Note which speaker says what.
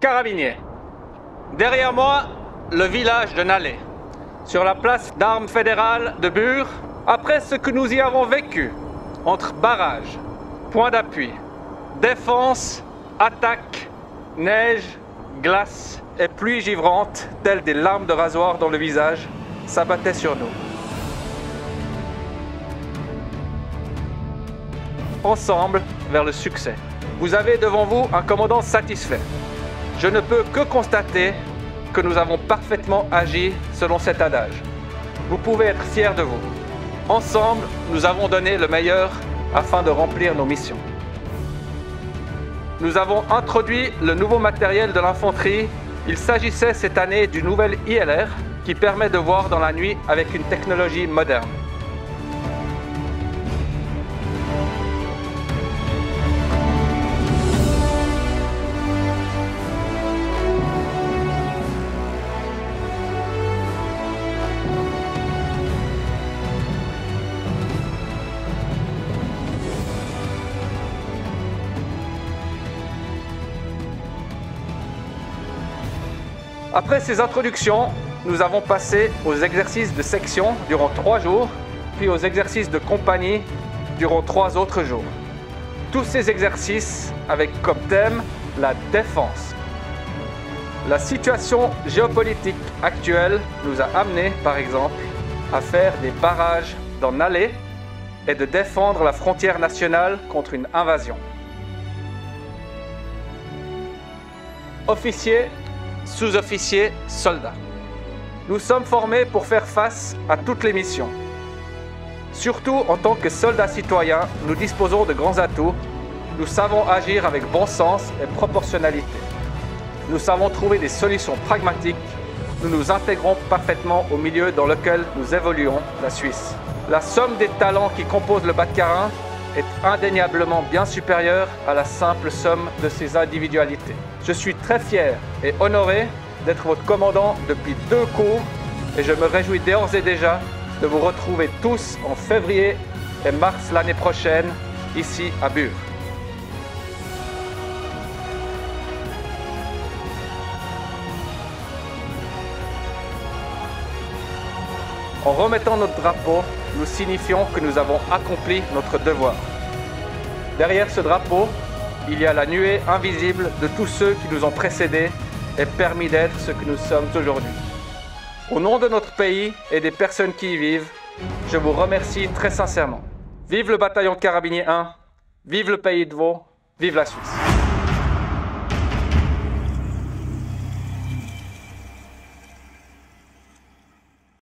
Speaker 1: carabiniers. Derrière moi, le village de Nalé, sur la place d'armes fédérale de Bure, après ce que nous y avons vécu, entre barrages, points d'appui, défense, attaque, neige, glace et pluie givrante, telles des lames de rasoir dans le visage, s'abattaient sur nous. Ensemble vers le succès. Vous avez devant vous un commandant satisfait. Je ne peux que constater que nous avons parfaitement agi selon cet adage. Vous pouvez être fiers de vous. Ensemble, nous avons donné le meilleur afin de remplir nos missions. Nous avons introduit le nouveau matériel de l'infanterie. Il s'agissait cette année du nouvel ILR qui permet de voir dans la nuit avec une technologie moderne. Après ces introductions, nous avons passé aux exercices de section durant 3 jours, puis aux exercices de compagnie durant 3 autres jours. Tous ces exercices avec comme thème la défense. La situation géopolitique actuelle nous a amené, par exemple, à faire des barrages dans Nalé et de défendre la frontière nationale contre une invasion. Officiers, sous-officiers, soldats. Nous sommes formés pour faire face à toutes les missions. Surtout en tant que soldats citoyens, nous disposons de grands atouts. Nous savons agir avec bon sens et proportionnalité. Nous savons trouver des solutions pragmatiques. Nous nous intégrons parfaitement au milieu dans lequel nous évoluons, la Suisse. La somme des talents qui composent le Bas-de-Carin est indéniablement bien supérieure à la simple somme de ses individualités. Je suis très fier et honoré d'être votre commandant depuis 2 cours et je me réjouis d'ores et déjà de vous retrouver tous en février et mars l'année prochaine, ici à Bure. En remettant notre drapeau, nous signifions que nous avons accompli notre devoir. Derrière ce drapeau, il y a la nuée invisible de tous ceux qui nous ont précédés et permis d'être ce que nous sommes aujourd'hui. Au nom de notre pays et des personnes qui y vivent, je vous remercie très sincèrement. Vive le bataillon Carabinier 1, vive le pays de Vaud, vive la Suisse.